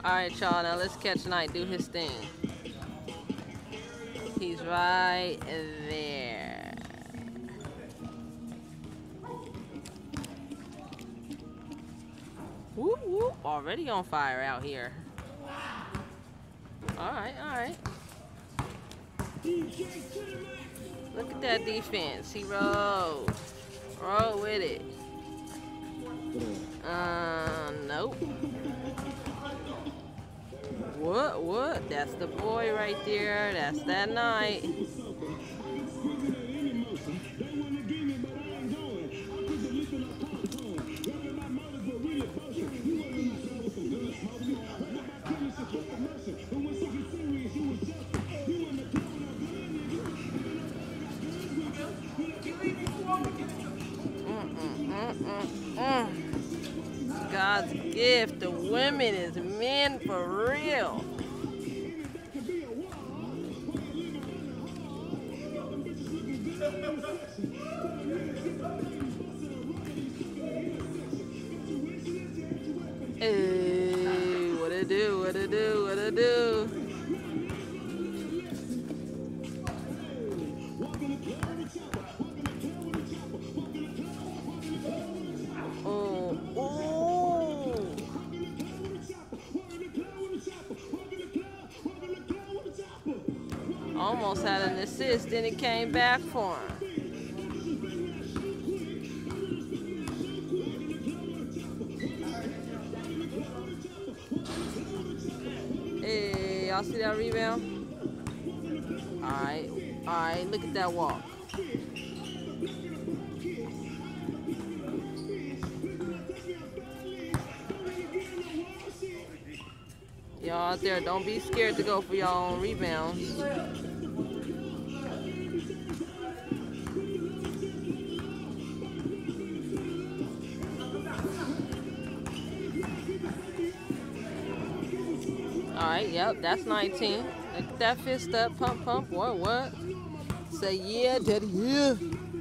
Alright, y'all, now let's catch Knight do his thing. He's right there. Whoop, whoop. Already on fire out here. Alright, alright. Look at that defense. He rolled. Roll with it. Nope. What? That's the boy right there. That's that Knight. God's gift to women is men for real. Hey, what it do? What it do? What it do? Almost had an assist, then it came back for him. Hey, y'all see that rebound? Alright, look at that walk. Y'all out there, don't be scared to go for your own rebounds. Alright, yep, that's 19. Look at that fist up, pump, pump. What? Say yeah, daddy, yeah.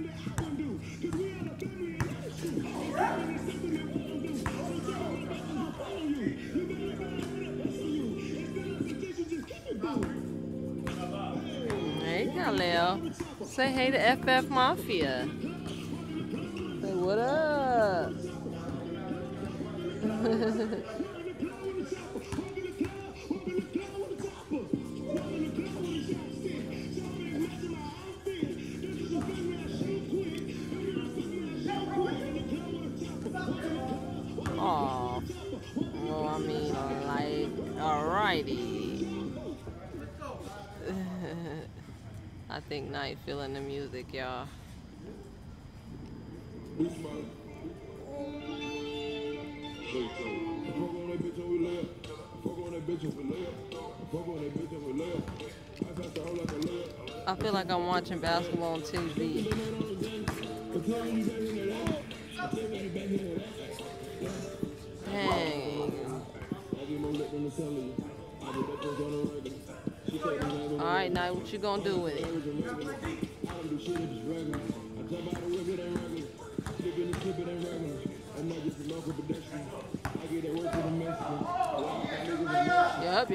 There you go, Leo. Say hey to FF Mafia. Say what up? Oh, well, I mean, like, alrighty. I think Knight feeling the music, y'all. I feel like I'm watching basketball on TV. Dang. Alright, Knight, what you gonna do with it? Yup.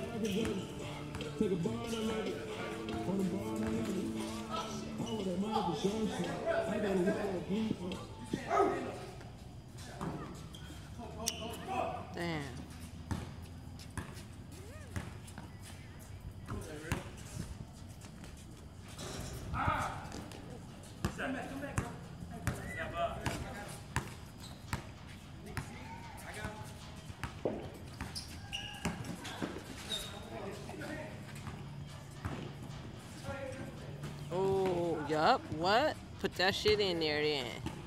Take a bar and I love it. On the bar and I love it. I would have minded Damn. Oh, yup. What? Put that shit in there then.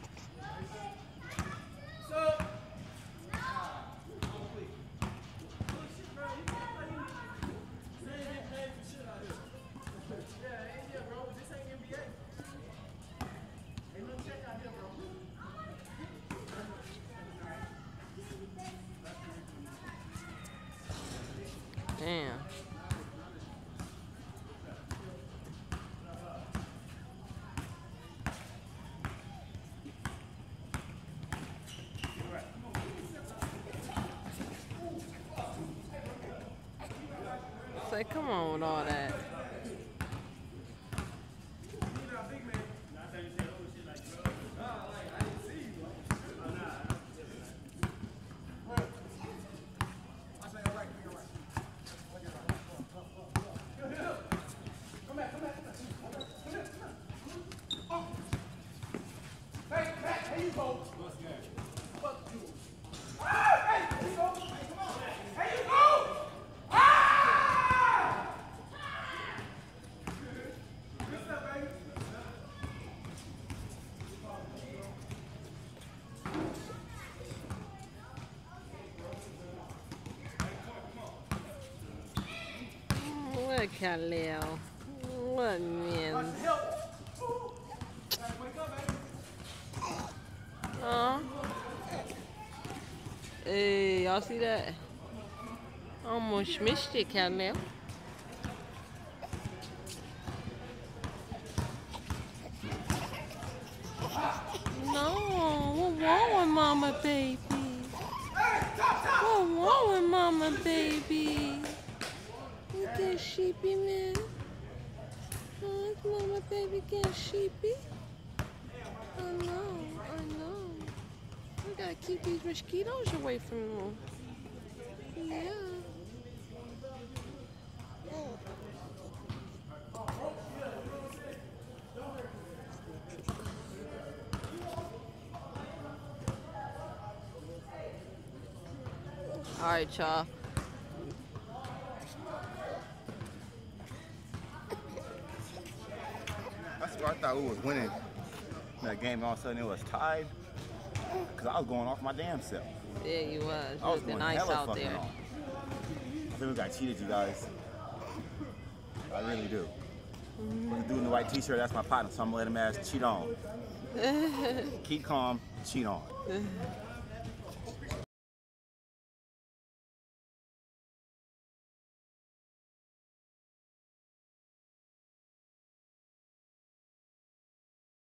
Damn. Say, come on with all that. What Khalil? What man? Hey, y'all see that? Almost missed it, Khalil. No, what wrong with Mama Baby? What wrong with Mama Baby? Look at sheepy man. Oh, is Mama Baby getting sheepy? I know. We gotta keep these mosquitoes away from them. Yeah. All right, y'all. That's where I thought we was winning that game. All of a sudden it was tied because I was going off my damn self. Yeah, you was. I was Looking going nice hella out fucking there. off. I think we got cheated, you guys. I really do. He's doing the white t-shirt. That's my partner, so I'm gonna let him ass cheat on. Keep calm, cheat on.